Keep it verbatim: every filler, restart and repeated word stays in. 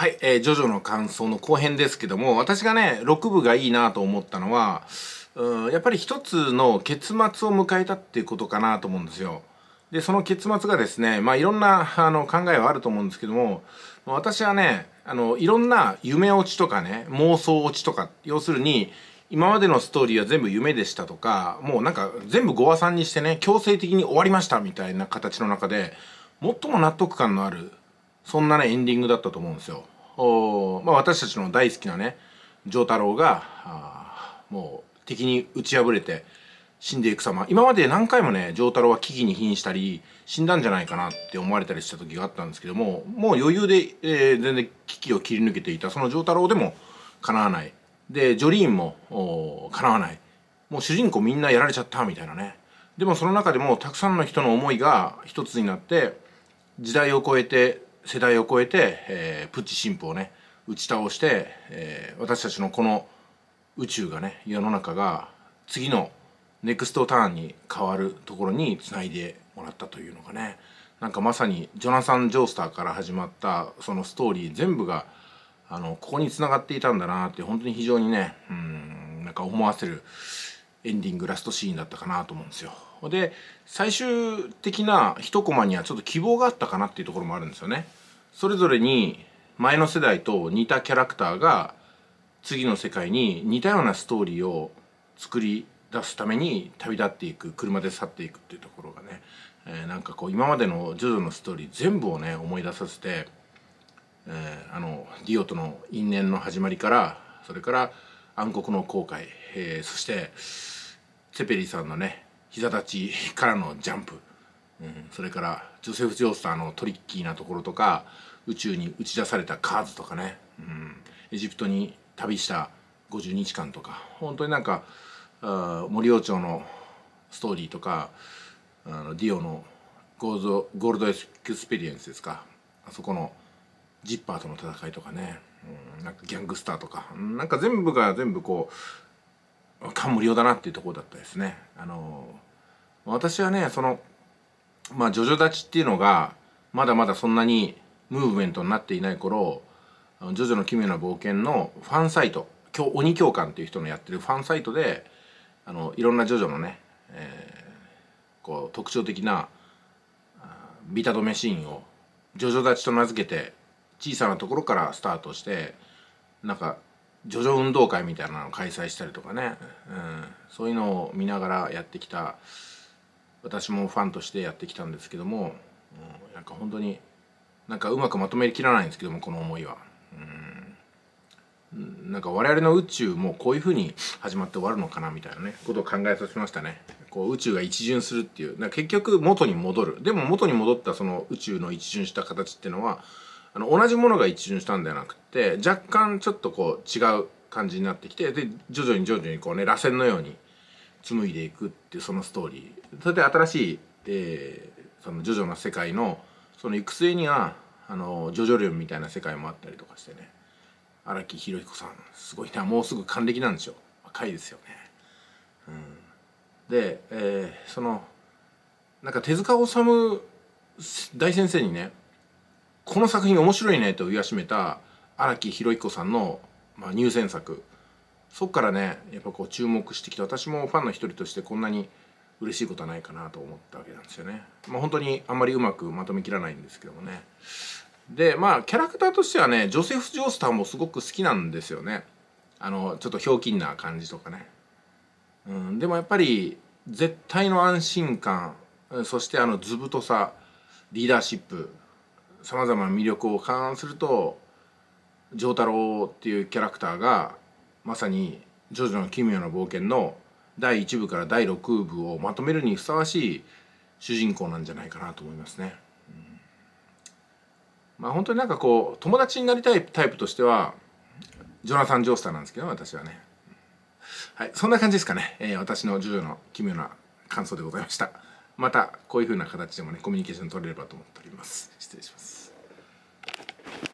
はい、えー、ジョジョの感想の後編ですけども、私がね、ろくぶがいいなと思ったのは、うん、やっぱり一つの結末を迎えたっていうことかなと思うんですよ。で、その結末がですね、まあいろんなあの考えはあると思うんですけども、私はね、あの、いろんな夢落ちとかね、妄想落ちとか、要するに、今までのストーリーは全部夢でしたとか、もうなんか全部ごわさんにしてね、強制的に終わりましたみたいな形の中で、最も納得感のある、そんなね、エンディングだったと思うんですよ。おまあ、私たちの大好きなね、丈太郎が、あもう敵に打ち破れて死んでいく様。今まで何回もね、丈太郎は危機に瀕したり、死んだんじゃないかなって思われたりした時があったんですけども、もう余裕で、えー全然危機を切り抜けていた、その丈太郎でも叶わない。で、ジョリーンもお叶わない。もう主人公みんなやられちゃったみたいなね。でもその中でもたくさんの人の思いが一つになって、時代を超えて世代を超えて、えープッチ神父をね打ち倒して、えー私たちのこの宇宙がね世の中が次のネクストターンに変わるところにつないでもらったというのがね、なんかまさにジョナサン・ジョースターから始まったそのストーリー全部があのここにつながっていたんだなって本当に非常にね、うんなんか思わせるエンディングラストシーンだったかなと思うんですよ。で最終的な一コマにはちょっと希望があったかなっていうところもあるんですよね。それぞれに前の世代と似たキャラクターが次の世界に似たようなストーリーを作り出すために旅立っていく、車で去っていくっていうところがね、えーなんかこう今までのジョジョのストーリー全部をね思い出させて、えーあのディオとの因縁の始まりから、それから暗黒の航海、えーそしてセペリさんのね膝立ちからのジャンプ、うん、それからジョセフ・ジョースターのトリッキーなところとか、宇宙に打ち出されたカーズとかね、うん、エジプトに旅したごじゅうにちかんとか、本当になんかあ森王朝のストーリーとか、あのディオのゴールドゴールドエクスペリエンスですか、あそこのジッパーとの戦いとかね、うん、なんかギャングスターとか、なんか全部が全部こう感無量だなっていうところだったですね。あの私はねそのまあジョジョ立ちっていうのがまだまだそんなにムーブメントになっていない頃、ジョジョの奇妙な冒険のファンサイト、今日鬼教官っていう人のやってるファンサイトで、あのいろんなジョジョのね、えーこう特徴的なビタ止めシーンをジョジョ立ちと名付けて小さなところからスタートして、なんかジョジョ運動会みたいなのを開催したりとかね、うん、そういうのを見ながらやってきた私もファンとしてやってきたんですけども、うん、なんか本当になんかうまくまとめきらないんですけども、この思いは、うん、なんか我々の宇宙もこういうふうに始まって終わるのかなみたいなねことを考えさせましたね。こう宇宙が一巡するっていう、結局元に戻る。でも元に戻ったその宇宙の一巡した形っていうのは、あの同じものが一巡したんではなくて、若干ちょっとこう違う感じになってきて、で徐々に徐々にこうね螺旋のように紡いでいくっていうそのストーリー。それで新しい、えー、そのジョジョの世界のその行く末にはあのジョジョリョンみたいな世界もあったりとかしてね、荒木宏彦さんすごいな、もうすぐ還暦なんですよ。若いですよね。うん、で、えー、そのなんか手塚治虫大先生にね、この作品面白いねと言わしめた荒木宏彦さんの、まあ、入選作、そっからねやっぱこう注目してきて、私もファンの一人としてこんなに嬉しいことはないかなと思ったわけなんですよね。まあ本当にあんまりうまくまとめきらないんですけどもね。でまあキャラクターとしてはねジョセフ・ジョースターもすごく好きなんですよね。あのちょっとひょうきんな感じとかね、うん、でもやっぱり絶対の安心感、そしてあの図太さ、リーダーシップ、さまざまな魅力を勘案すると、丈太郎っていうキャラクターがまさに「ジョジョの奇妙な冒険」のだいいちぶからだいろくぶをまとめるにふさわしい主人公なんじゃないかなと思いますね。うん、まあ本当になんかこう友達になりたいタイプとしてはジョナサン・ジョースターなんですけど、私はね。はい、そんな感じですかね。えー、私のジョジョの奇妙な感想でございました。またこういう風な形でもねコミュニケーション取れればと思っております。失礼します。